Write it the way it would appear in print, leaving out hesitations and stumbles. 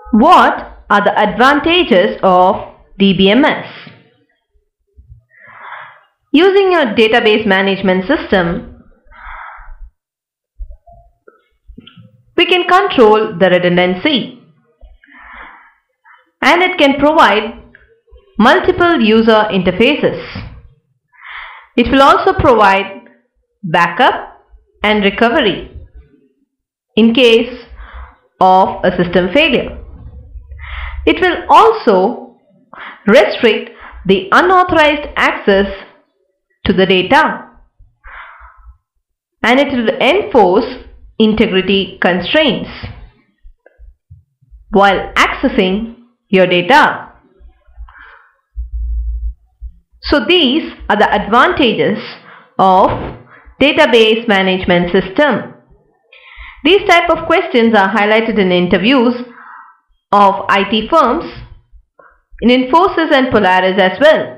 What are the advantages of DBMS? Using your database management system, we can control the redundancy, and it can provide multiple user interfaces. It will also provide backup and recovery in case of a system failure. It will also restrict the unauthorized access to the data, and it will enforce integrity constraints while accessing your data. So these are the advantages of database management system. These type of questions are highlighted in interviews of IT firms, in Infosys and Polaris as well.